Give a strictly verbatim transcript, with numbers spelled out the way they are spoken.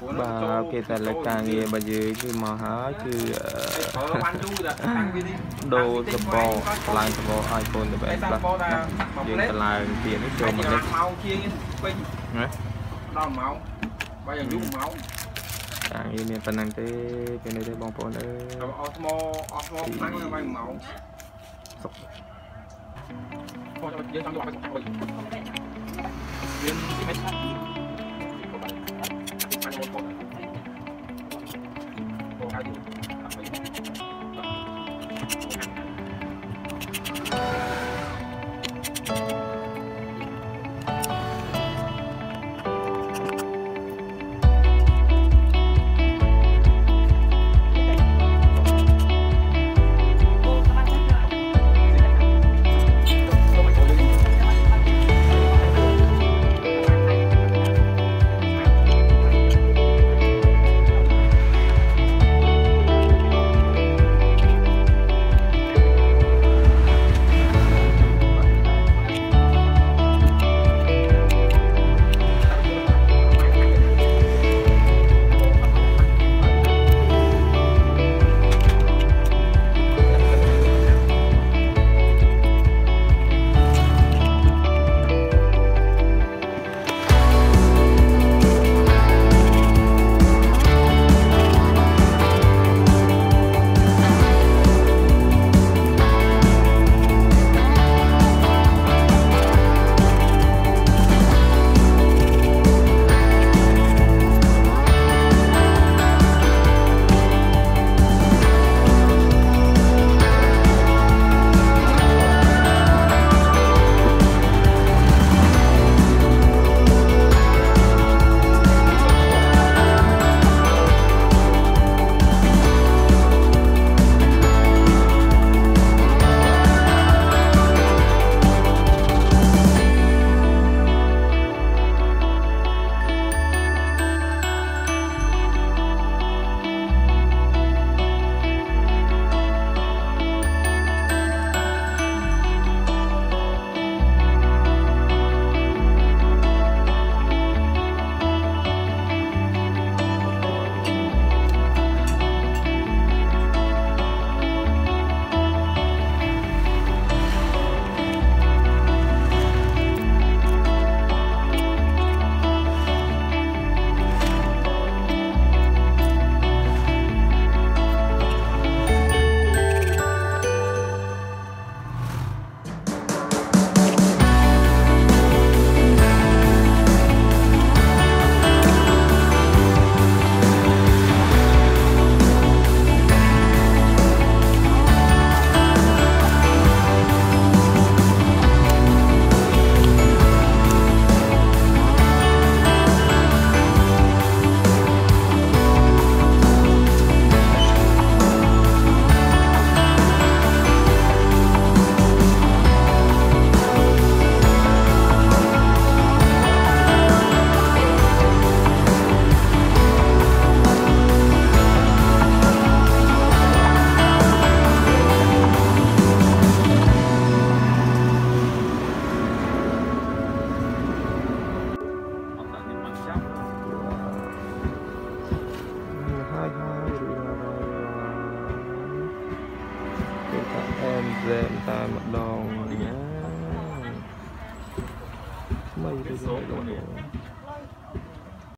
bà kể tại là càng nghe bà dưới chứ mà hả chứ đồ tập bò lại tập bò iPhone để bạn bắt dương ta là tiền nó cho mình đấy đau máu bây giờ dùng máu càng nghe miền Tây năng thế bên đây đây bong bóng đấy osmo osmo năng là vay máu dương trong cái bọc dương mấy em dèm ta một đòn nhá mây đi rồi